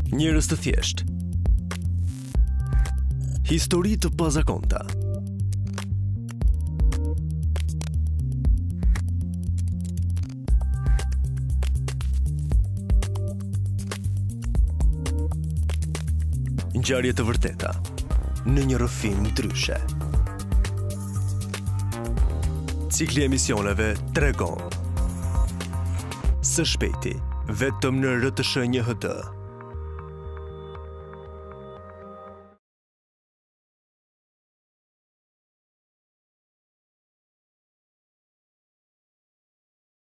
Njerëz të thjesht. Histori të pazakonta. Ngjarje të vërteta në një rrëfim ndryshe. Cikli emisioneve tregon. Së shpejti, vetëm në RTS1 HD.